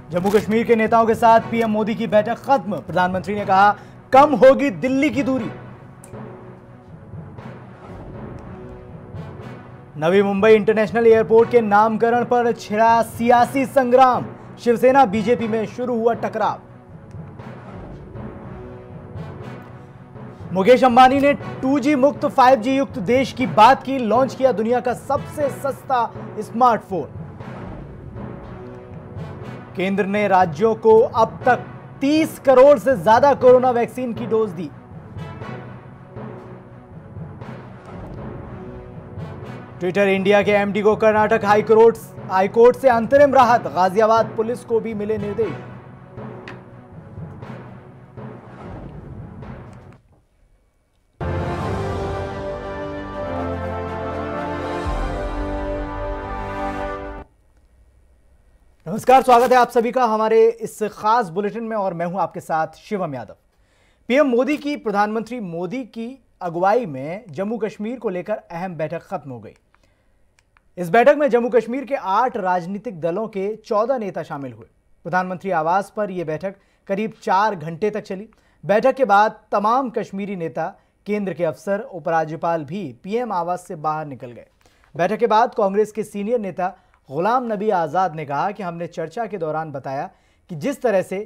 जम्मू कश्मीर के नेताओं के साथ पीएम मोदी की बैठक खत्म। प्रधानमंत्री ने कहा कम होगी दिल्ली की दूरी। नवी मुंबई इंटरनेशनल एयरपोर्ट के नामकरण पर छिड़ा सियासी संग्राम। शिवसेना बीजेपी में शुरू हुआ टकराव। मुकेश अंबानी ने 2G मुक्त 5G युक्त देश की बात की। लॉन्च किया दुनिया का सबसे सस्ता स्मार्टफोन। केंद्र ने राज्यों को अब तक 30 करोड़ से ज्यादा कोरोना वैक्सीन की डोज दी। ट्विटर इंडिया के एमडी को कर्नाटक हाईकोर्ट से अंतरिम राहत। गाजियाबाद पुलिस को भी मिले निर्देश। नमस्कार, स्वागत है आप सभी का हमारे इस खास बुलेटिन में और मैं हूं आपके साथ शिवम यादव। पीएम मोदी की प्रधानमंत्री मोदी की अगुवाई में जम्मू कश्मीर को लेकर अहम बैठक खत्म हो गई। इस बैठक में जम्मू कश्मीर के 8 राजनीतिक दलों के 14 नेता शामिल हुए। प्रधानमंत्री आवास पर यह बैठक करीब 4 घंटे तक चली। बैठक के बाद तमाम कश्मीरी नेता, केंद्र के अफसर, उपराज्यपाल भी पीएम आवास से बाहर निकल गए। बैठक के बाद कांग्रेस के सीनियर नेता गुलाम नबी आजाद ने कहा कि हमने चर्चा के दौरान बताया कि जिस तरह से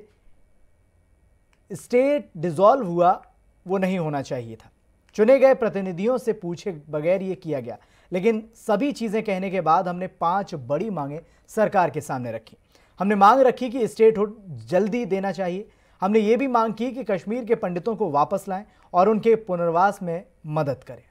स्टेट डिसॉल्व हुआ वो नहीं होना चाहिए था। चुने गए प्रतिनिधियों से पूछे बगैर ये किया गया, लेकिन सभी चीजें कहने के बाद हमने 5 बड़ी मांगें सरकार के सामने रखी। हमने मांग रखी कि स्टेटहुड जल्दी देना चाहिए। हमने ये भी मांग की कि कश्मीर के पंडितों को वापस लाएं और उनके पुनर्वास में मदद करें।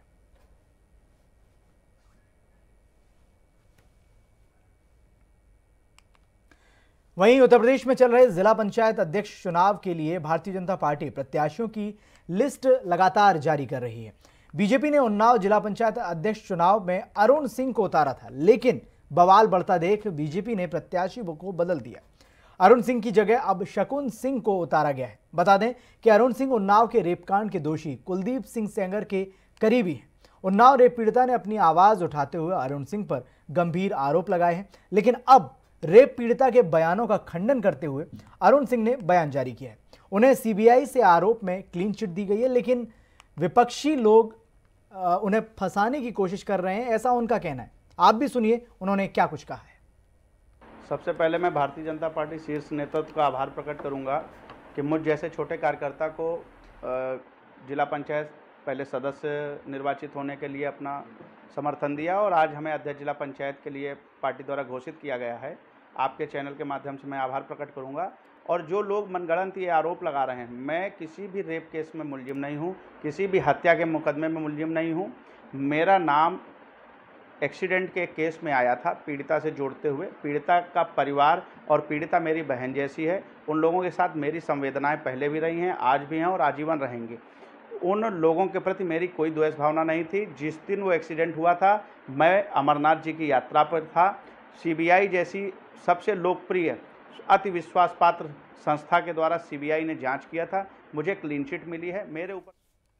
वहीं उत्तर प्रदेश में चल रहे जिला पंचायत अध्यक्ष चुनाव के लिए भारतीय जनता पार्टी प्रत्याशियों की लिस्ट लगातार जारी कर रही है। बीजेपी ने उन्नाव जिला पंचायत अध्यक्ष चुनाव में अरुण सिंह को उतारा था, लेकिन बवाल बढ़ता देख बीजेपी ने प्रत्याशी को बदल दिया। अरुण सिंह की जगह अब शकुन सिंह को उतारा गया है। बता दें कि अरुण सिंह उन्नाव के रेपकांड के दोषी कुलदीप सिंह सेंगर के करीबी हैं। उन्नाव रेप पीड़िता ने अपनी आवाज उठाते हुए अरुण सिंह पर गंभीर आरोप लगाए हैं, लेकिन अब रेप पीड़िता के बयानों का खंडन करते हुए अरुण सिंह ने बयान जारी किया है। उन्हें सीबीआई से आरोप में क्लीन चिट दी गई है, लेकिन विपक्षी लोग उन्हें फंसाने की कोशिश कर रहे हैं, ऐसा उनका कहना है। आप भी सुनिए उन्होंने क्या कुछ कहा है। सबसे पहले मैं भारतीय जनता पार्टी शीर्ष नेतृत्व का आभार प्रकट करूंगा कि मुझ जैसे छोटे कार्यकर्ता को जिला पंचायत पहले सदस्य निर्वाचित होने के लिए अपना समर्थन दिया और आज हमें अध्यक्ष जिला पंचायत के लिए पार्टी द्वारा घोषित किया गया है। आपके चैनल के माध्यम से मैं आभार प्रकट करूंगा। और जो लोग मनगढ़ंत ये आरोप लगा रहे हैं, मैं किसी भी रेप केस में मुलजिम नहीं हूं, किसी भी हत्या के मुकदमे में मुलजिम नहीं हूं। मेरा नाम एक्सीडेंट के केस में आया था पीड़िता से जोड़ते हुए। पीड़िता का परिवार और पीड़िता मेरी बहन जैसी है। उन लोगों के साथ मेरी संवेदनाएं पहले भी रही हैं, आज भी हैं और आजीवन रहेंगी। उन लोगों के प्रति मेरी कोई द्वेष भावना नहीं थी। जिस दिन वो एक्सीडेंट हुआ था, मैं अमरनाथ जी की यात्रा पर था। सीबीआई जैसी सबसे लोकप्रिय अति विश्वास पात्र संस्था के द्वारा सीबीआई ने जांच किया था, मुझे क्लीन चिट मिली है। मेरे ऊपर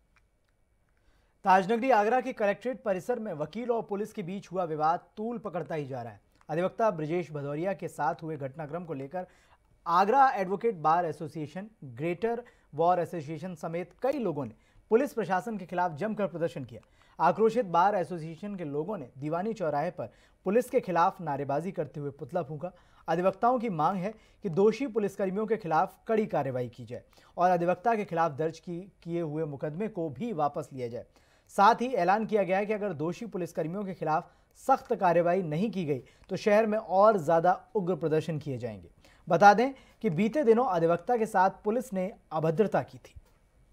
ताजनगरी आगरा के कलेक्ट्रेट परिसर में वकील और पुलिस के बीच हुआ विवाद तूल पकड़ता ही जा रहा है। अधिवक्ता ब्रजेश भदौरिया के साथ हुए घटनाक्रम को लेकर Agra advocate bar association, greater bar association समेत कई लोगों ने पुलिस प्रशासन के खिलाफ जमकर प्रदर्शन किया। आक्रोशित बार एसोसिएशन के लोगों ने दीवानी चौराहे पर पुलिस के खिलाफ नारेबाजी करते हुए पुतला फूंका। अधिवक्ताओं की मांग है कि दोषी पुलिसकर्मियों के खिलाफ कड़ी कार्रवाई की जाए और अधिवक्ता के खिलाफ दर्ज किए हुए मुकदमे को भी वापस लिया जाए। साथ ही ऐलान किया गया है कि अगर दोषी पुलिसकर्मियों के खिलाफ सख्त कार्रवाई नहीं की गई तो शहर में और ज्यादा उग्र प्रदर्शन किए जाएंगे। बता दें कि बीते दिनों अधिवक्ता के साथ पुलिस ने अभद्रता की थी।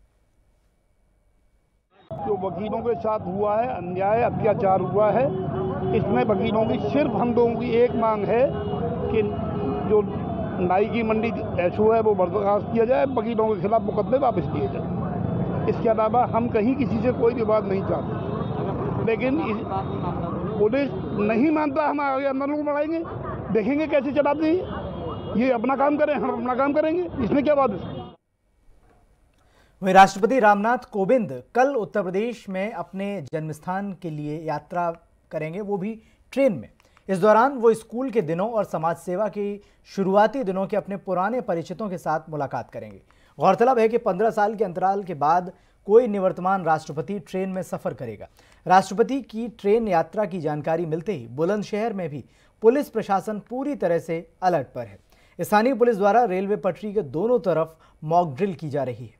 जो वकीलों के साथ हुआ है, अन्याय अत्याचार हुआ है, इसमें वकीलों की सिर्फ हम लोगों की एक मांग है कि जो नाई की मंडी एसओ है वो बर्खास्त किया जाए, वकीलों के खिलाफ मुकदमे वापस किए जाए। इसके अलावा हम कहीं किसी से कोई विवाद नहीं चाहते, लेकिन पुलिस नहीं मानता, हम आगे आंदोलन बढ़ाएंगे, देखेंगे कैसे चलाते हैं। ये अपना काम करें, हम अपना काम करेंगे, इसमें क्या बात है। वहीं राष्ट्रपति रामनाथ कोविंद कल उत्तर प्रदेश में अपने जन्मस्थान के लिए यात्रा करेंगे, वो भी ट्रेन में। इस दौरान वो स्कूल के दिनों और समाज सेवा की शुरुआती दिनों के अपने पुराने परिचितों के साथ मुलाकात करेंगे। गौरतलब है कि 15 साल के अंतराल के बाद कोई निवर्तमान राष्ट्रपति ट्रेन में सफर करेगा। राष्ट्रपति की ट्रेन यात्रा की जानकारी मिलते ही बुलंदशहर में भी पुलिस प्रशासन पूरी तरह से अलर्ट पर है। स्थानीय पुलिस द्वारा रेलवे पटरी के दोनों तरफ मॉक ड्रिल की जा रही है।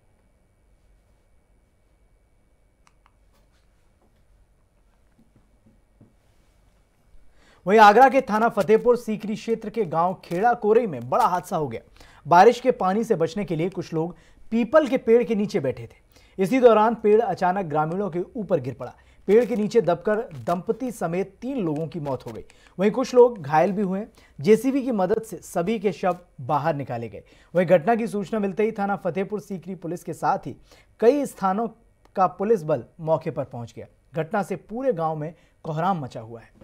वहीं आगरा के थाना फतेहपुर सीकरी क्षेत्र के गांव खेड़ा कोरई में बड़ा हादसा हो गया। बारिश के पानी से बचने के लिए कुछ लोग पीपल के पेड़ के नीचे बैठे थे। इसी दौरान पेड़ अचानक ग्रामीणों के ऊपर गिर पड़ा। पेड़ के नीचे दबकर दंपति समेत 3 लोगों की मौत हो गई। वहीं कुछ लोग घायल भी हुए। जेसीबी की मदद से सभी के शव बाहर निकाले गए। वहीं घटना की सूचना मिलते ही थाना फतेहपुर सीकरी पुलिस के साथ ही कई स्थानों का पुलिस बल मौके पर पहुंच गया। घटना से पूरे गांव में कोहराम मचा हुआ है।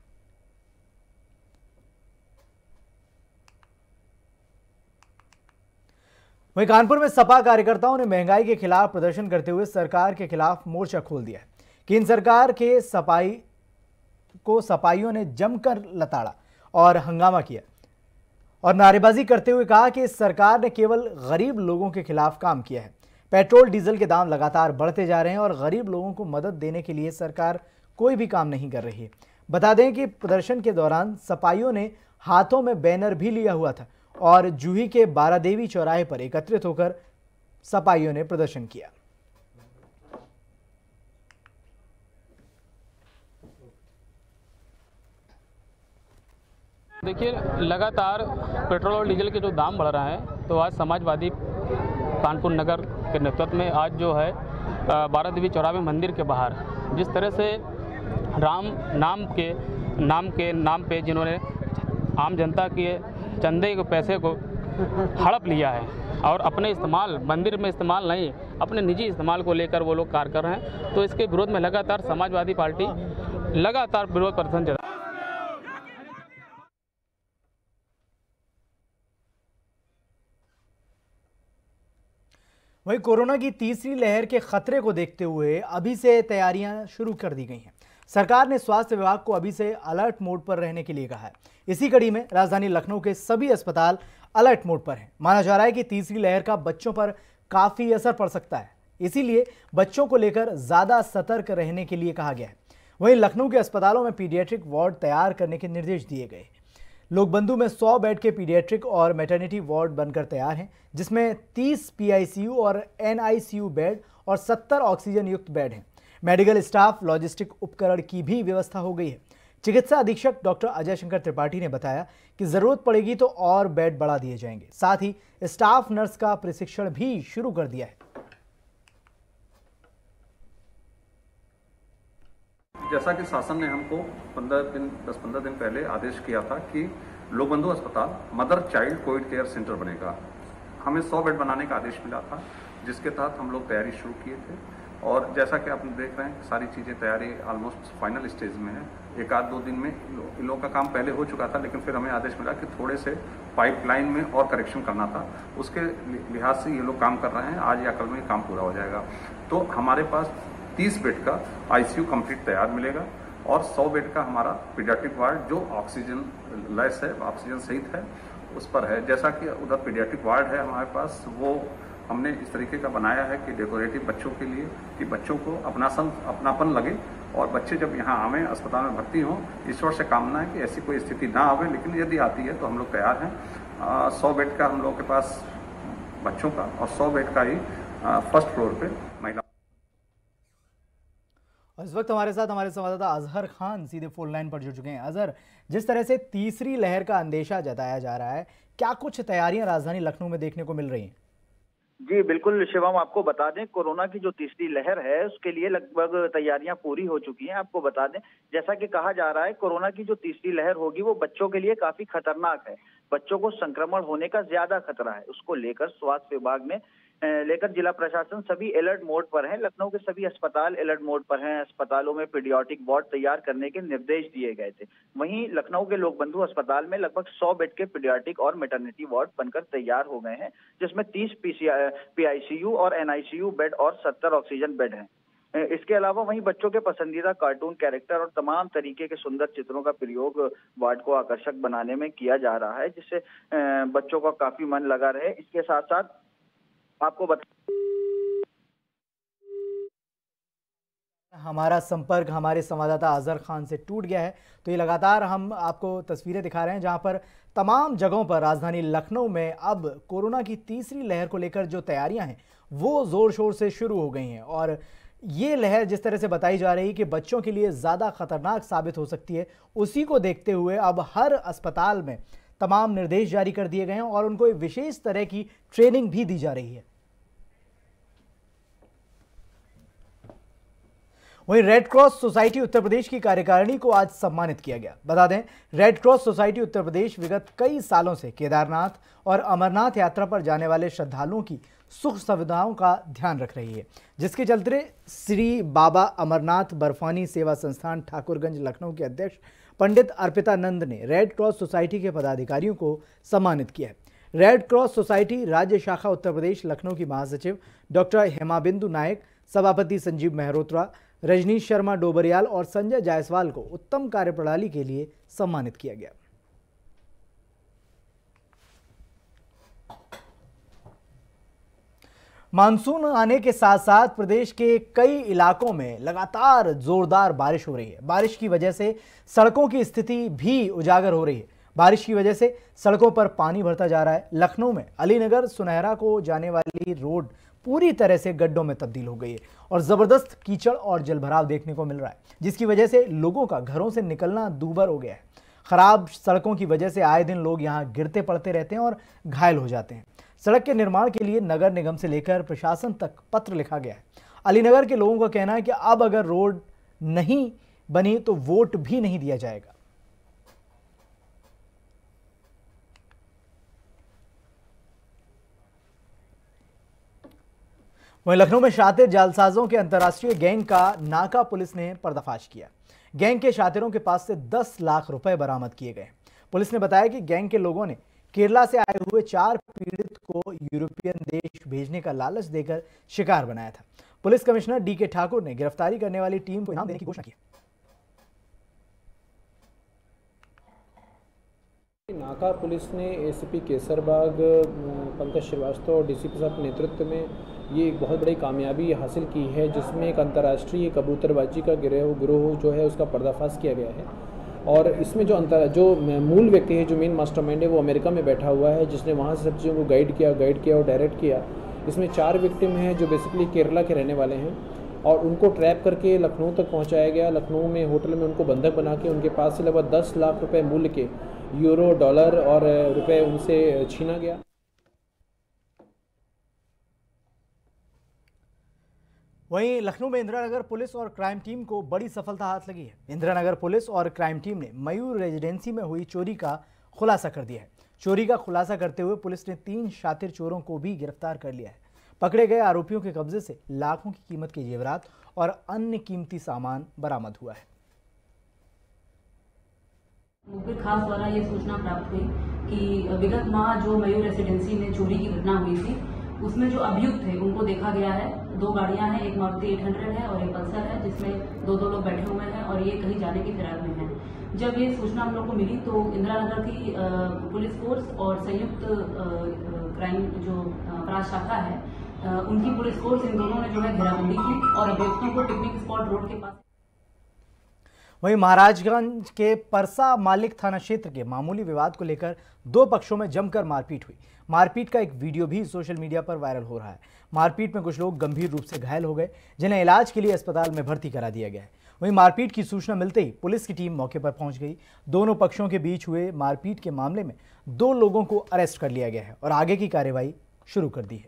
वहीं कानपुर में सपा कार्यकर्ताओं ने महंगाई के खिलाफ प्रदर्शन करते हुए सरकार के खिलाफ मोर्चा खोल दिया है। केंद्र सरकार के सपाइयों ने जमकर लताड़ा और हंगामा किया और नारेबाजी करते हुए कहा कि सरकार ने केवल गरीब लोगों के खिलाफ काम किया है। पेट्रोल डीजल के दाम लगातार बढ़ते जा रहे हैं और गरीब लोगों को मदद देने के लिए सरकार कोई भी काम नहीं कर रही है। बता दें कि प्रदर्शन के दौरान सपाइयों ने हाथों में बैनर भी लिया हुआ था और जूही के बारादेवी चौराहे पर एकत्रित होकर सपाइयों ने प्रदर्शन किया। देखिए, लगातार पेट्रोल और डीजल के जो दाम बढ़ रहा है, तो आज समाजवादी कानपुर नगर के नेतृत्व में आज जो है बारादेवी चौराहे मंदिर के बाहर जिस तरह से राम नाम पे जिन्होंने आम जनता के चंदे के पैसे को हड़प लिया है और अपने इस्तेमाल मंदिर में इस्तेमाल नहीं, अपने निजी इस्तेमाल को लेकर वो लोग कार्य कर रहे हैं, तो इसके विरोध में लगातार समाजवादी पार्टी लगातार विरोध प्रदर्शन चला। वहीं कोरोना की तीसरी लहर के खतरे को देखते हुए अभी से तैयारियां शुरू कर दी गई हैं। सरकार ने स्वास्थ्य विभाग को अभी से अलर्ट मोड पर रहने के लिए कहा है। इसी कड़ी में राजधानी लखनऊ के सभी अस्पताल अलर्ट मोड पर हैं। माना जा रहा है कि तीसरी लहर का बच्चों पर काफी असर पड़ सकता है, इसीलिए बच्चों को लेकर ज्यादा सतर्क रहने के लिए कहा गया है। वहीं लखनऊ के अस्पतालों में पीडियाट्रिक वार्ड तैयार करने के निर्देश दिए गए। लोकबंधु में 100 बेड के पीडियाट्रिक और मैटरनिटी वार्ड बनकर तैयार हैं, जिसमें 30 पीआईसीयू और एनआईसीयू बेड और 70 ऑक्सीजन युक्त बेड हैं। मेडिकल स्टाफ, लॉजिस्टिक उपकरण की भी व्यवस्था हो गई है। चिकित्सा अधीक्षक डॉक्टर अजय शंकर त्रिपाठी ने बताया कि जरूरत पड़ेगी तो और बेड बढ़ा दिए जाएंगे। साथ ही स्टाफ नर्स का प्रशिक्षण भी शुरू कर दिया है। जैसा कि शासन ने हमको 10-15 दिन पहले आदेश किया था कि लोकबंधु अस्पताल mother child covid care centre बनेगा। हमें 100 बेड बनाने का आदेश मिला था, जिसके तहत हम लोग तैयारी शुरू किए थे और जैसा कि आप देख रहे हैं सारी चीज़ें तैयारी ऑलमोस्ट फाइनल स्टेज में है। 1-2 दिन में इन लोगों का काम पहले हो चुका था, लेकिन फिर हमें आदेश मिला कि थोड़े से पाइपलाइन में और करेक्शन करना था। उसके लिहाज से ये लोग काम कर रहे हैं। आज या कल में काम पूरा हो जाएगा। तो हमारे पास 30 बेड का आईसीयू कंप्लीट तैयार मिलेगा और 100 बेड का हमारा पीडियाट्रिक वार्ड जो ऑक्सीजन लेस है, ऑक्सीजन सहित है, उस पर है। जैसा कि उधर पीडियाट्रिक वार्ड है हमारे पास, वो हमने इस तरीके का बनाया है कि डेकोरेटिव बच्चों के लिए, कि बच्चों को अपनापन लगे और बच्चे जब यहाँ आवें, अस्पताल में भर्ती हों। ईश्वर से कामना है कि ऐसी कोई स्थिति ना आवे, लेकिन यदि आती है तो हम लोग तैयार हैं। 100 बेड का हम लोग के पास बच्चों का और 100 बेड का ही फर्स्ट फ्लोर पे महिला। इस वक्त हमारे साथ हमारे संवाददाता अजहर खान सीधे फोन लाइन पर जुड़ चुके हैं। अजहर, जिस तरह से तीसरी लहर का अंदेशा जताया जा रहा है, क्या कुछ तैयारियां राजधानी लखनऊ में देखने को मिल रही हैं? जी बिल्कुल शिवम, आपको बता दें कोरोना की जो तीसरी लहर है उसके लिए लगभग तैयारियां पूरी हो चुकी हैं। आपको बता दें, जैसा कि कहा जा रहा है कोरोना की जो तीसरी लहर होगी वो बच्चों के लिए काफी खतरनाक है। बच्चों को संक्रमण होने का ज्यादा खतरा है। उसको लेकर स्वास्थ्य विभाग ने जिला प्रशासन सभी अलर्ट मोड पर है। लखनऊ के सभी अस्पताल अलर्ट मोड पर हैं। अस्पतालों में पीडियाट्रिक वार्ड तैयार करने के निर्देश दिए गए थे। वहीं लखनऊ के लोकबंधु अस्पताल में लगभग 100 बेड के पीडियाट्रिक और मैटरनिटी वार्ड बनकर तैयार हो गए हैं, जिसमें 30 पीआईसीयू और एनआईसीयू बेड और 70 ऑक्सीजन बेड हैं। इसके अलावा वहीं बच्चों के पसंदीदा कार्टून कैरेक्टर और तमाम तरीके के सुंदर चित्रों का प्रयोग वार्ड को आकर्षक बनाने में किया जा रहा है, जिससे बच्चों का काफी मन लगा रहे। इसके साथ साथ आपको हमारा संपर्क हमारे संवाददाता अजहर खान से टूट गया है, तो ये लगातार हम आपको तस्वीरें दिखा रहे हैं जहां पर तमाम जगहों पर राजधानी लखनऊ में अब कोरोना की तीसरी लहर को लेकर जो तैयारियां हैं वो जोर शोर से शुरू हो गई हैं। और ये लहर जिस तरह से बताई जा रही है कि बच्चों के लिए ज़्यादा खतरनाक साबित हो सकती है, उसी को देखते हुए अब हर अस्पताल में तमाम निर्देश जारी कर दिए गए हैं और उनको एक विशेष तरह की ट्रेनिंग भी दी जा रही है। वहीं red cross society Uttar Pradesh की कार्यकारिणी को आज सम्मानित किया गया। बता दें, red cross society Uttar Pradesh विगत कई सालों से केदारनाथ और अमरनाथ यात्रा पर जाने वाले श्रद्धालुओं की सुख सुविधाओं का ध्यान रख रही है, जिसके चलते श्री बाबा अमरनाथ बर्फानी सेवा संस्थान ठाकुरगंज लखनऊ के अध्यक्ष पंडित अर्पितानंद ने रेड क्रॉस सोसाइटी के पदाधिकारियों को सम्मानित किया है। रेड क्रॉस सोसाइटी राज्य शाखा उत्तर प्रदेश लखनऊ की महासचिव डॉक्टर हेमाबिंदु नायक, सभापति संजीव मेहरोत्रा, रजनीश शर्मा डोबरियाल और संजय जायसवाल को उत्तम कार्यप्रणाली के लिए सम्मानित किया गया। मानसून आने के साथ साथ प्रदेश के कई इलाकों में लगातार जोरदार बारिश हो रही है। बारिश की वजह से सड़कों की स्थिति भी उजागर हो रही है। बारिश की वजह से सड़कों पर पानी भरता जा रहा है। लखनऊ में अलीनगर सुनहरा को जाने वाली रोड पूरी तरह से गड्ढों में तब्दील हो गई है और जबरदस्त कीचड़ और जलभराव देखने को मिल रहा है, जिसकी वजह से लोगों का घरों से निकलना दूभर हो गया है। खराब सड़कों की वजह से आए दिन लोग यहां गिरते पड़ते रहते हैं और घायल हो जाते हैं। सड़क के निर्माण के लिए नगर निगम से लेकर प्रशासन तक पत्र लिखा गया है। अलीनगर के लोगों का कहना है कि अब अगर रोड नहीं बनी तो वोट भी नहीं दिया जाएगा। वहीं लखनऊ में शातिर जालसाजों के अंतर्राष्ट्रीय गैंग का नाका पुलिस ने पर्दाफाश किया। गैंग के शातिरों के पास से 10 लाख रुपए बरामद किए गए। पुलिस ने बताया कि गैंग के लोगों ने केरला से आए हुए 4 पीड़ित को यूरोपियन देश भेजने का लालच देकर शिकार बनाया था। पुलिस कमिश्नर डीके ठाकुर ने गिरफ्तारी करने वाली टीम को इनाम देने की घोषणा की। नाका पुलिस ने एसीपी केसरबाग पंकज श्रीवास्तव और डीसीपी साहब के नेतृत्व में ये एक बहुत बड़ी कामयाबी हासिल की है, जिसमें एक अंतर्राष्ट्रीय कबूतरबाजी का गिरोह जो है उसका पर्दाफाश किया गया है। और इसमें जो मूल व्यक्ति है, जो मेन मास्टरमाइंड है, वो अमेरिका में बैठा हुआ है, जिसने वहाँ से सब चीज़ों को गाइड किया और डायरेक्ट किया। इसमें 4 विक्टिम हैं जो बेसिकली केरला के रहने वाले हैं और उनको ट्रैप करके लखनऊ तक पहुँचाया गया। लखनऊ में होटल में उनको बंधक बना के उनके पास से लगभग 10 लाख रुपये मूल्य के यूरो, डॉलर और रुपए उनसे छीना गया। वहीं लखनऊ में इंदिरानगर पुलिस और क्राइम टीम को बड़ी सफलता हाथ लगी है। इंदिरानगर पुलिस और क्राइम टीम ने मयूर रेजिडेंसी में हुई चोरी का खुलासा कर दिया है। चोरी का खुलासा करते हुए पुलिस ने 3 शातिर चोरों को भी गिरफ्तार कर लिया है। पकड़े गए आरोपियों के कब्जे से लाखों की कीमत के जेवरात और अन्य कीमती सामान बरामद हुआ है। मुखबिर खास द्वारा ये सूचना प्राप्त हुई कि विगत माह जो मयूर रेसिडेंसी में चोरी की घटना हुई थी, उसमें जो अभियुक्त थे उनको देखा गया है। 2 गाड़ियां हैं, एक मारुति 800 है और एक पल्सर है, जिसमें 2 लोग बैठे हुए हैं और ये कहीं जाने की फिराक में हैं। जब ये सूचना हम लोग को मिली तो इंदिरानगर की पुलिस फोर्स और संयुक्त क्राइम जो अपराध शाखा है, उनकी पुलिस फोर्स, इन दोनों ने जो है घेराबंदी की और अभियुक्तों को पिकनिक स्पॉट रोड के पास। वहीं महाराजगंज के परसा मालिक थाना क्षेत्र के मामूली विवाद को लेकर 2 पक्षों में जमकर मारपीट हुई। मारपीट का एक वीडियो भी सोशल मीडिया पर वायरल हो रहा है। मारपीट में कुछ लोग गंभीर रूप से घायल हो गए, जिन्हें इलाज के लिए अस्पताल में भर्ती करा दिया गया है। वहीं मारपीट की सूचना मिलते ही पुलिस की टीम मौके पर पहुंच गई। दोनों पक्षों के बीच हुए मारपीट के मामले में 2 लोगों को अरेस्ट कर लिया गया है और आगे की कार्रवाई शुरू कर दी है।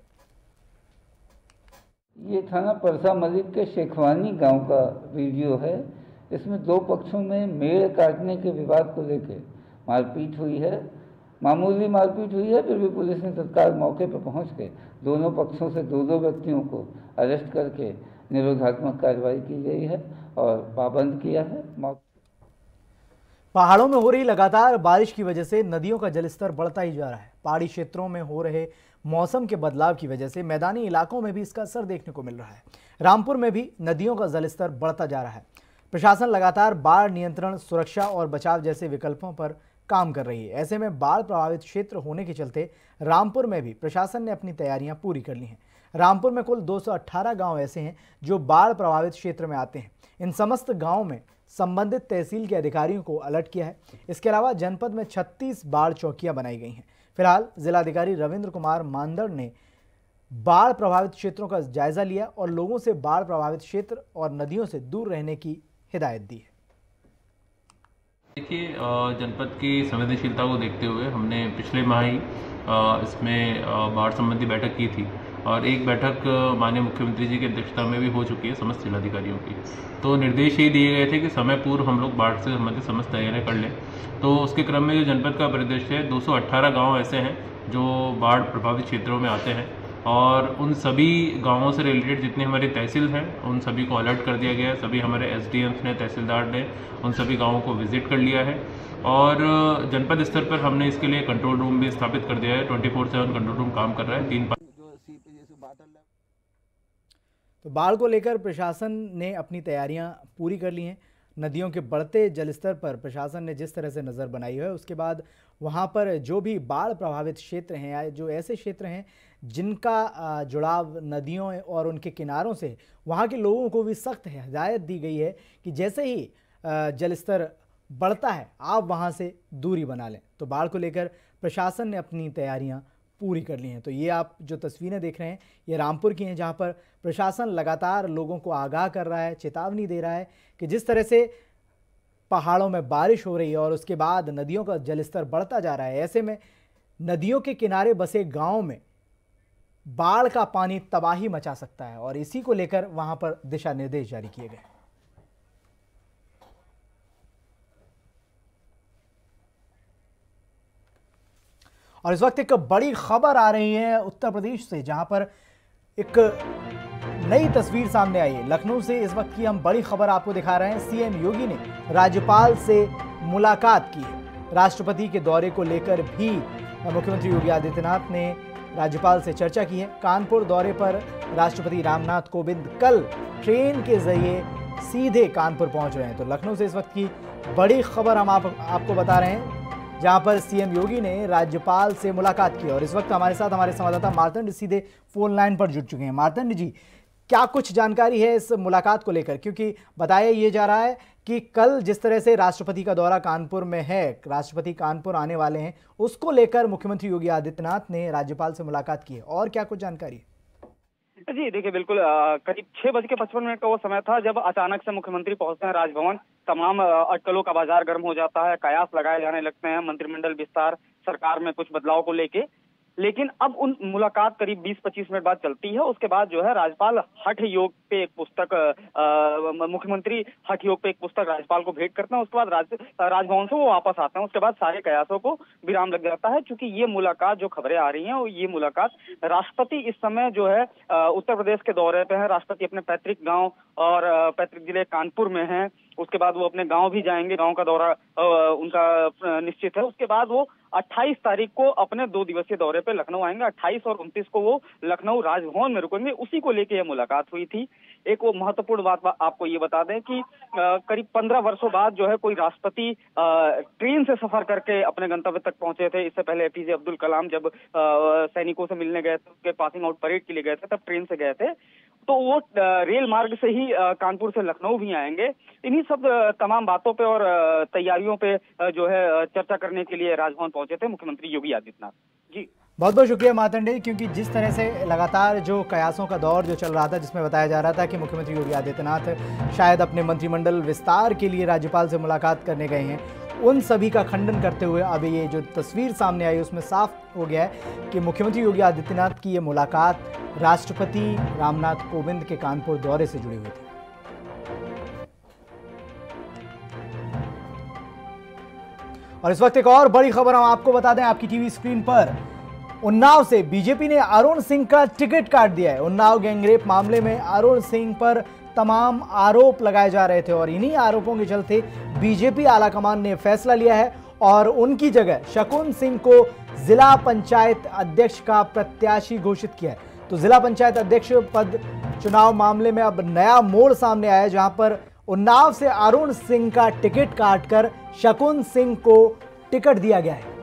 ये थाना परसा मलिक के शेखवानी गांव का वीडियो है। इसमें 2 पक्षों में मेड़ काटने के विवाद को लेकर मारपीट हुई है। मामूली मारपीट हुई है, फिर भी पुलिस ने तत्काल मौके पर पहुंच के दोनों पक्षों से 2 व्यक्तियों को अरेस्ट करके निरोधात्मक कार्रवाई की गई है और पाबंद किया है। पहाड़ों में हो रही लगातार बारिश की वजह से नदियों का जलस्तर बढ़ता ही जा रहा है। पहाड़ी क्षेत्रों में हो रहे मौसम के बदलाव की वजह से मैदानी इलाकों में भी इसका असर देखने को मिल रहा है। रामपुर में भी नदियों का जलस्तर बढ़ता जा रहा है। प्रशासन लगातार बाढ़ नियंत्रण, सुरक्षा और बचाव जैसे विकल्पों पर काम कर रही है। ऐसे में बाढ़ प्रभावित क्षेत्र होने के चलते रामपुर में भी प्रशासन ने अपनी तैयारियां पूरी कर ली हैं। रामपुर में कुल 218 गांव ऐसे हैं जो बाढ़ प्रभावित क्षेत्र में आते हैं। इन समस्त गांवों में संबंधित तहसील के अधिकारियों को अलर्ट किया है। इसके अलावा जनपद में 36 बाढ़ चौकियां बनाई गई हैं। फिलहाल जिलाधिकारी रविंद्र कुमार मानदड़ ने बाढ़ प्रभावित क्षेत्रों का जायजा लिया और लोगों से बाढ़ प्रभावित क्षेत्र और नदियों से दूर रहने की हिदायत दी है। देखिए, जनपद की संवेदनशीलता को देखते हुए हमने पिछले माह ही इसमें बाढ़ संबंधी बैठक की थी और एक बैठक माननीय मुख्यमंत्री जी की अध्यक्षता में भी हो चुकी है समस्त जिलाधिकारियों की। तो निर्देश ये दिए गए थे कि समय पूर्व हम लोग बाढ़ से संबंधित समस्त तैयारियां कर लें। तो उसके क्रम में जो जनपद का परिदृश्य है, 218 गाँव ऐसे हैं जो बाढ़ प्रभावित क्षेत्रों में आते हैं और उन सभी गांवों से रिलेटेड जितने हमारी तहसील हैं उन सभी को अलर्ट कर दिया गया है। सभी हमारे एसडीएम्स ने, तहसीलदार ने उन सभी गांवों को विजिट कर लिया है और जनपद स्तर पर हमने इसके लिए कंट्रोल रूम भी स्थापित कर दिया है। 24/7 कंट्रोल रूम काम कर रहा है। 3 तो बाढ़ को लेकर प्रशासन ने अपनी तैयारियां पूरी कर ली हैं। नदियों के बढ़ते जलस्तर पर प्रशासन ने जिस तरह से नज़र बनाई है, उसके बाद वहां पर जो भी बाढ़ प्रभावित क्षेत्र हैं या जो ऐसे क्षेत्र हैं जिनका जुड़ाव नदियों और उनके किनारों से, वहां के लोगों को भी सख्त हिदायत दी गई है कि जैसे ही जलस्तर बढ़ता है आप वहां से दूरी बना लें। तो बाढ़ को लेकर प्रशासन ने अपनी तैयारियां पूरी कर ली हैं। तो ये आप जो तस्वीरें देख रहे हैं ये रामपुर की हैं, जहां पर प्रशासन लगातार लोगों को आगाह कर रहा है, चेतावनी दे रहा है कि जिस तरह से पहाड़ों में बारिश हो रही है और उसके बाद नदियों का जलस्तर बढ़ता जा रहा है, ऐसे में नदियों के किनारे बसे गांव में बाढ़ का पानी तबाही मचा सकता है और इसी को लेकर वहां पर दिशा निर्देश जारी किए गए। और इस वक्त एक बड़ी खबर आ रही है उत्तर प्रदेश से, जहां पर एक नई तस्वीर सामने आई है। लखनऊ से इस वक्त की हम बड़ी खबर आपको दिखा रहे हैं। सीएम योगी ने राज्यपाल से मुलाकात की है। राष्ट्रपति के दौरे को लेकर भी मुख्यमंत्री योगी आदित्यनाथ ने राज्यपाल से चर्चा की है। कानपुर दौरे पर राष्ट्रपति रामनाथ कोविंद कल ट्रेन के जरिए सीधे कानपुर पहुंच रहे हैं। तो लखनऊ से इस वक्त की बड़ी खबर हम आपको बता रहे हैं, जहां पर सीएम योगी ने राज्यपाल से मुलाकात की। और इस वक्त हमारे साथ हमारे संवाददाता मार्तंड सीधे फोन लाइन पर जुड़ चुके हैं। मार्तंड जी, क्या कुछ जानकारी है इस मुलाकात को लेकर? क्योंकि बताया ये जा रहा है कि कल जिस तरह से राष्ट्रपति का दौरा कानपुर में है, राष्ट्रपति कानपुर आने वाले हैं, उसको लेकर मुख्यमंत्री योगी आदित्यनाथ ने राज्यपाल से मुलाकात की है। और क्या कुछ जानकारी है? जी देखिए, बिल्कुल करीब 6:55 का वो समय था जब अचानक से मुख्यमंत्री पहुंचते हैं राजभवन। तमाम अटकलों का बाजार गर्म हो जाता है, कयास लगाए जाने लगते हैं मंत्रिमंडल विस्तार, सरकार में कुछ बदलाव को लेके। लेकिन अब उन मुलाकात करीब 20-25 मिनट बाद चलती है। उसके बाद जो है राज्यपाल हठ योग पे एक पुस्तक, मुख्यमंत्री हठ योग पे एक पुस्तक राज्यपाल को भेंट करते हैं। उसके बाद राजभवन से वो वापस आते हैं। उसके बाद सारे कयासों को विराम लग जाता है, क्योंकि ये मुलाकात, जो खबरें आ रही हैं, वो ये मुलाकात राष्ट्रपति इस समय जो है उत्तर प्रदेश के दौरे पे है। राष्ट्रपति अपने पैतृक गाँव और पैतृक जिले कानपुर में है। उसके बाद वो अपने गांव भी जाएंगे, गांव का दौरा उनका निश्चित है। उसके बाद वो 28 तारीख को अपने 2 दिवसीय दौरे पे लखनऊ आएंगे। 28 और 29 को वो लखनऊ राजभवन में रुकेंगे। उसी को लेके यह मुलाकात हुई थी। एक वो महत्वपूर्ण बात आपको ये बता दें कि करीब 15 वर्षों बाद जो है कोई राष्ट्रपति ट्रेन से सफर करके अपने गंतव्य तक पहुंचे थे। इससे पहले एपीजे अब्दुल कलाम जब सैनिकों से मिलने गए थे, उसके पासिंग आउट परेड के लिए गए थे, तब ट्रेन से गए थे। तो वो रेल मार्ग से ही कानपुर से लखनऊ भी आएंगे। इन्हीं सब तमाम बातों पे और तैयारियों पे जो है चर्चा करने के लिए राजभवन पहुंचे थे मुख्यमंत्री योगी आदित्यनाथ जी। बहुत बहुत शुक्रिया मार्तंडे, क्योंकि जिस तरह से लगातार जो कयासों का दौर जो चल रहा था, जिसमें बताया जा रहा था कि मुख्यमंत्री योगी आदित्यनाथ शायद अपने मंत्रिमंडल विस्तार के लिए राज्यपाल से मुलाकात करने गए हैं, उन सभी का खंडन करते हुए अब ये जो तस्वीर सामने आई उसमें साफ हो गया है कि मुख्यमंत्री योगी आदित्यनाथ की ये मुलाकात राष्ट्रपति रामनाथ कोविंद के कानपुर दौरे से जुड़ी हुई थी। और इस वक्त एक और बड़ी खबर हम आपको बता दें, आपकी टीवी स्क्रीन पर उन्नाव से बीजेपी ने अरुण सिंह का टिकट काट दिया है। उन्नाव गैंगरेप मामले में अरुण सिंह पर तमाम आरोप लगाए जा रहे थे और इन्हीं आरोपों के चलते बीजेपी आलाकमान ने फैसला लिया है और उनकी जगह शकुन सिंह को जिला पंचायत अध्यक्ष का प्रत्याशी घोषित किया है। तो जिला पंचायत अध्यक्ष पद चुनाव मामले में अब नया मोड़ सामने आया है, जहां पर उन्नाव से अरुण सिंह का टिकट काटकर शकुन सिंह को टिकट दिया गया है।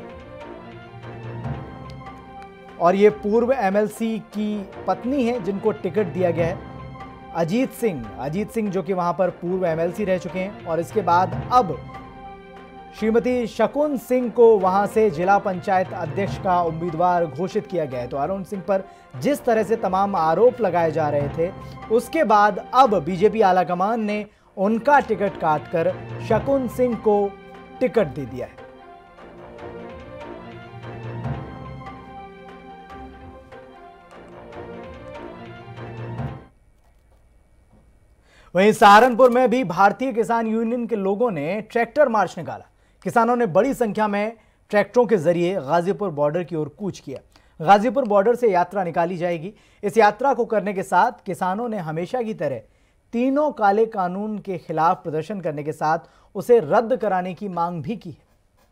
और ये पूर्व एमएलसी की पत्नी है जिनको टिकट दिया गया है, अजीत सिंह जो कि वहां पर पूर्व एमएलसी रह चुके हैं। और इसके बाद अब श्रीमती शकुन सिंह को वहां से जिला पंचायत अध्यक्ष का उम्मीदवार घोषित किया गया है। तो अरुण सिंह पर जिस तरह से तमाम आरोप लगाए जा रहे थे, उसके बाद अब बीजेपी आलाकमान ने उनका टिकट काटकर शकुन सिंह को टिकट दे दिया है। वहीं सहारनपुर में भी भारतीय किसान यूनियन के लोगों ने ट्रैक्टर मार्च निकाला। किसानों ने बड़ी संख्या में ट्रैक्टरों के जरिए गाजीपुर बॉर्डर की ओर कूच किया। गाजीपुर बॉर्डर से यात्रा निकाली जाएगी। इस यात्रा को करने के साथ किसानों ने हमेशा की तरह तीनों काले कानून के खिलाफ प्रदर्शन करने के साथ उसे रद्द कराने की मांग भी की है।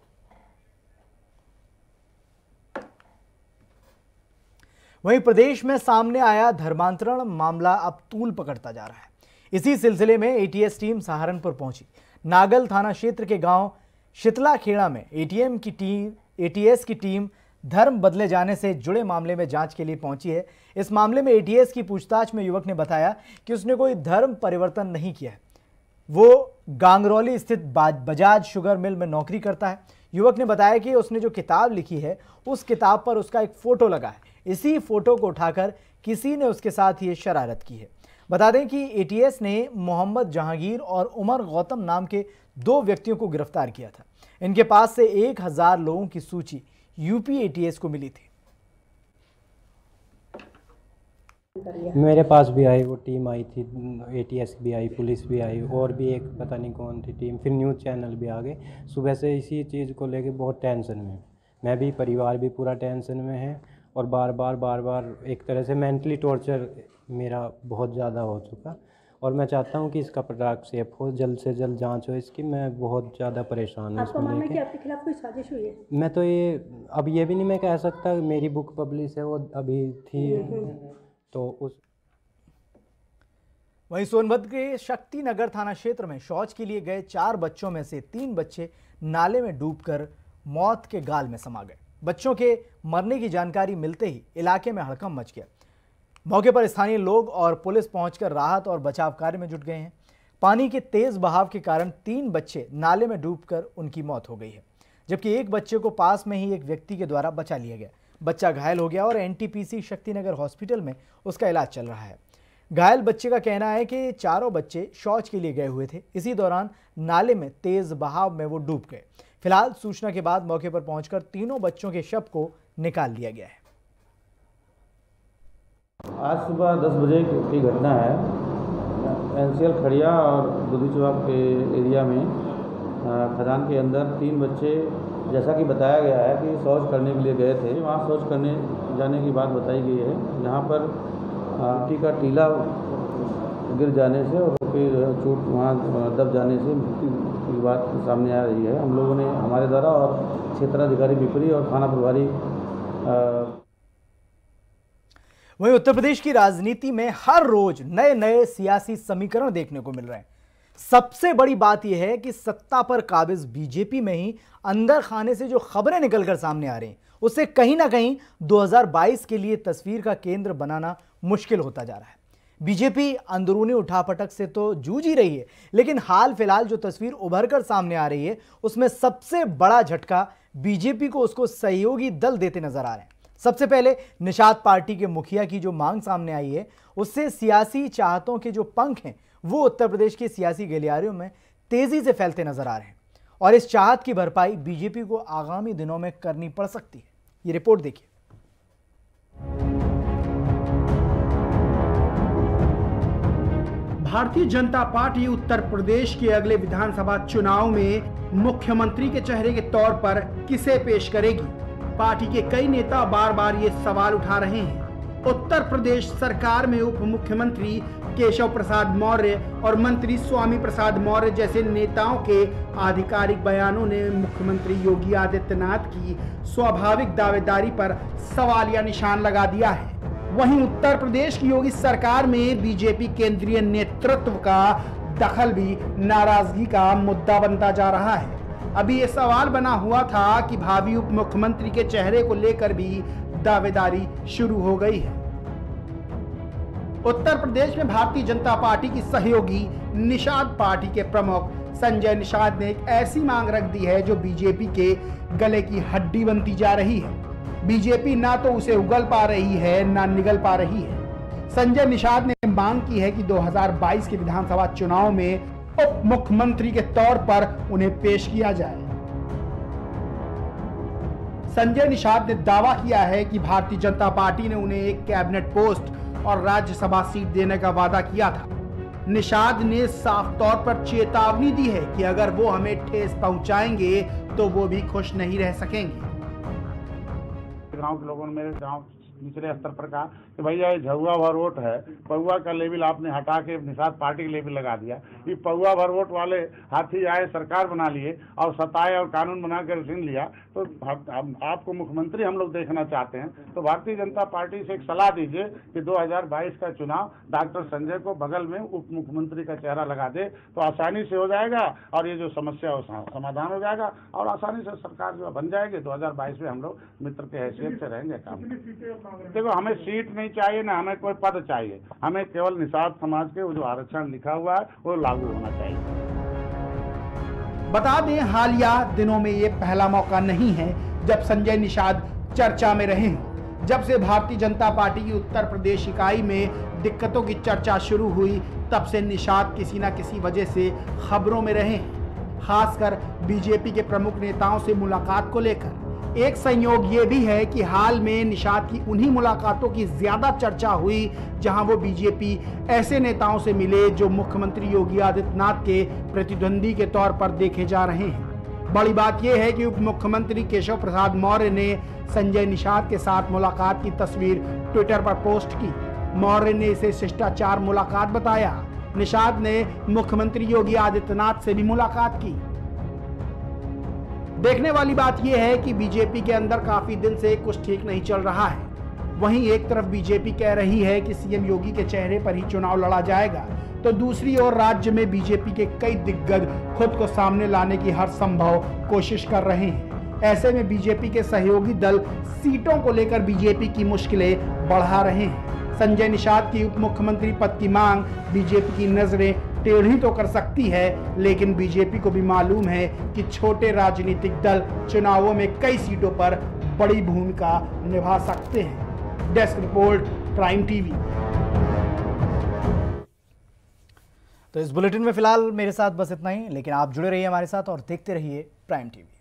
वहीं प्रदेश में सामने आया धर्मांतरण मामला अब तूल पकड़ता जा रहा है। इसी सिलसिले में एटीएस टीम सहारनपुर पहुंची। नागल थाना क्षेत्र के गांव शीतला खेड़ा में एटीएस की टीम धर्म बदले जाने से जुड़े मामले में जांच के लिए पहुंची है। इस मामले में एटीएस की पूछताछ में युवक ने बताया कि उसने कोई धर्म परिवर्तन नहीं किया है। वो गांगरौली स्थित बजाज शुगर मिल में नौकरी करता है। युवक ने बताया कि उसने जो किताब लिखी है उस किताब पर उसका एक फोटो लगा है। इसी फोटो को उठाकर किसी ने उसके साथ ये शरारत की है। बता दें कि एटीएस ने मोहम्मद जहांगीर और उमर गौतम नाम के 2 व्यक्तियों को गिरफ्तार किया था। इनके पास से 1000 लोगों की सूची यूपी एटीएस को मिली थी। मेरे पास भी आई, वो टीम आई थी, एटीएस भी आई, पुलिस भी आई, और भी एक पता नहीं कौन थी टीम, फिर न्यूज़ चैनल भी आ गए। सुबह से इसी चीज़ को लेके बहुत टेंशन में, मैं भी, परिवार भी पूरा टेंशन में है। और बार बार एक तरह से मेंटली टॉर्चर मेरा बहुत ज़्यादा हो चुका। और मैं चाहता हूं कि इसका पदक्षेप हो, जल्द से जल्द जांच हो इसकी। मैं बहुत ज़्यादा परेशान हूँ इसको लेके। आपके खिलाफ कोई साजिश हुई है? मैं तो अब ये भी नहीं मैं कह सकता, मेरी बुक पब्लिश है, वो अभी थी तो उस। वहीं सोनभद्र के शक्तिनगर थाना क्षेत्र में शौच के लिए गए 4 बच्चों में से 3 बच्चे नाले में डूबकर मौत के गाल में समा गए। बच्चों के मरने की जानकारी मिलते ही इलाके में हड़कंप मच गया। मौके पर स्थानीय लोग और पुलिस पहुंचकर राहत और बचाव कार्य में जुट गए हैं। पानी के तेज बहाव के कारण 3 बच्चे नाले में डूबकर उनकी मौत हो गई है, जबकि एक बच्चे को पास में ही एक व्यक्ति के द्वारा बचा लिया गया। बच्चा घायल हो गया और एनटीपीसी शक्तिनगर हॉस्पिटल में उसका इलाज चल रहा है। घायल बच्चे का कहना है कि चारों बच्चे शौच के लिए गए हुए थे। इसी दौरान नाले में तेज बहाव में वो डूब गए। फिलहाल सूचना के बाद मौके पर पहुंचकर तीनों बच्चों के शव को निकाल लिया गया है। आज सुबह 10 बजे की घटना है। एनसीएल खड़िया और दुधी चौक के एरिया में खदान के अंदर 3 बच्चे, जैसा कि बताया गया है कि शौच करने के लिए गए थे। वहाँ शौच करने जाने की बात बताई गई है, जहाँ पर मिट्टी का टीला गिर जाने से और फिर चोट वहाँ दब जाने से मृत्यु की बात सामने आ रही है। हम लोगों ने हमारे द्वारा और क्षेत्राधिकारी विपरी और थाना प्रभारी। वहीं उत्तर प्रदेश की राजनीति में हर रोज नए नए सियासी समीकरण देखने को मिल रहे हैं। सबसे बड़ी बात यह है कि सत्ता पर काबिज बीजेपी में ही अंदर खाने से जो खबरें निकलकर सामने आ रही हैं, उससे कहीं ना कहीं 2022 के लिए तस्वीर का केंद्र बनाना मुश्किल होता जा रहा है। बीजेपी अंदरूनी उठापटक से तो जूझ ही रही है, लेकिन हाल फिलहाल जो तस्वीर उभरकर सामने आ रही है उसमें सबसे बड़ा झटका बीजेपी को उसको सहयोगी दल देते नजर आ रहे हैं। सबसे पहले निषाद पार्टी के मुखिया की जो मांग सामने आई है, उससे सियासी चाहतों के जो पंख हैं वो उत्तर प्रदेश के सियासी गलियारों में तेजी से फैलते नजर आ रहे हैं और इस चाहत की भरपाई बीजेपी को आगामी दिनों में करनी पड़ सकती है। ये रिपोर्ट देखिए। भारतीय जनता पार्टी उत्तर प्रदेश के अगले विधानसभा चुनाव में मुख्यमंत्री के चेहरे के तौर पर किसे पेश करेगी? पार्टी के कई नेता बार बार ये सवाल उठा रहे हैं। उत्तर प्रदेश सरकार में उप मुख्यमंत्री केशव प्रसाद मौर्य और मंत्री स्वामी प्रसाद मौर्य जैसे नेताओं के आधिकारिक बयानों ने मुख्यमंत्री योगी आदित्यनाथ की स्वाभाविक दावेदारी पर सवालिया निशान लगा दिया है। वहीं उत्तर प्रदेश की योगी सरकार में बीजेपी केंद्रीय नेतृत्व का दखल भी नाराजगी का मुद्दा बनता जा रहा है। अभी ये सवाल बना हुआ था कि भावी उप मुख्यमंत्री के चेहरे को लेकर भी दावेदारी शुरू हो गई है। उत्तर प्रदेश में भारतीय जनता पार्टी की सहयोगी निषाद पार्टी के प्रमुख संजय निषाद ने एक ऐसी मांग रख दी है जो बीजेपी के गले की हड्डी बनती जा रही है। बीजेपी ना तो उसे उगल पा रही है ना निगल पा रही है। संजय निषाद ने मांग की है कि 2022 के विधानसभा चुनाव में उप मुख्यमंत्री के तौर पर उन्हें पेश किया जाए। संजय निषाद ने दावा किया है कि भारतीय जनता पार्टी ने उन्हें एक कैबिनेट पोस्ट और राज्यसभा सीट देने का वादा किया था। निषाद ने साफ तौर पर चेतावनी दी है कि अगर वो हमें ठेस पहुंचाएंगे तो वो भी खुश नहीं रह सकेंगे। गांव के लोगों ने मेरे गांव निचले स्तर पर कहा कि भैया ये झुआ भर वोट है, पौवा का लेवल आपने हटा के निषाद पार्टी के लेवल लगा दिया। ये पौवा भर वोट वाले हाथी आए, सरकार बना लिए और सताए और कानून बनाकर छीन लिया। तो आपको मुख्यमंत्री हम लोग देखना चाहते हैं। तो भारतीय जनता पार्टी से एक सलाह दीजिए कि 2022 का चुनाव डॉक्टर संजय को बगल में उप मुख्यमंत्री का चेहरा लगा दे तो आसानी से हो जाएगा और ये जो समस्या है समाधान हो जाएगा और आसानी से सरकार जो बन जाएगी। 2022 में हम लोग मित्र के हैसियत से रहेंगे काम। देखो, हमें सीट नहीं चाहिए ना हमें कोई पद चाहिए, हमें केवल निषाद समाज के वो जो आरक्षण लिखा हुआ है वो लागू होना चाहिए। बता दें, हालिया दिनों में ये पहला मौका नहीं है जब संजय निषाद चर्चा में रहे हैं। जब से भारतीय जनता पार्टी की उत्तर प्रदेश इकाई में दिक्कतों की चर्चा शुरू हुई तब से निषाद किसी न किसी वजह से खबरों में रहे हैं, खासकर बीजेपी के प्रमुख नेताओं से मुलाकात को लेकर। एक संयोग ये भी है कि हाल में निषाद की उन्हीं मुलाकातों की ज्यादा चर्चा हुई जहां वो बीजेपी ऐसे नेताओं से मिले जो मुख्यमंत्री योगी आदित्यनाथ के प्रतिद्वंदी के तौर पर देखे जा रहे हैं। बड़ी बात यह है कि उप मुख्यमंत्री केशव प्रसाद मौर्य ने संजय निषाद के साथ मुलाकात की तस्वीर ट्विटर पर पोस्ट की। मौर्य ने इसे शिष्टाचार मुलाकात बताया। निषाद ने मुख्यमंत्री योगी आदित्यनाथ से भी मुलाकात की। देखने वाली बात यह है कि बीजेपी के अंदर काफी दिन से कुछ ठीक नहीं चल रहा है। वहीं एक तरफ बीजेपी कह रही है कि सीएम योगी के चेहरे पर ही चुनाव लड़ा जाएगा, तो दूसरी ओर राज्य में बीजेपी के कई दिग्गज खुद को सामने लाने की हर संभव कोशिश कर रहे हैं। ऐसे में बीजेपी के सहयोगी दल सीटों को लेकर बीजेपी की मुश्किलें बढ़ा रहे हैं। संजय निषाद की उप मुख्यमंत्री पद की मांग बीजेपी की नजरें टेढ़ी तो कर सकती है, लेकिन बीजेपी को भी मालूम है कि छोटे राजनीतिक दल चुनावों में कई सीटों पर बड़ी भूमिका निभा सकते हैं। Desk report, prime TV. तो इस बुलेटिन में फिलहाल मेरे साथ बस इतना ही, लेकिन आप जुड़े रहिए हमारे साथ और देखते रहिए प्राइम टीवी।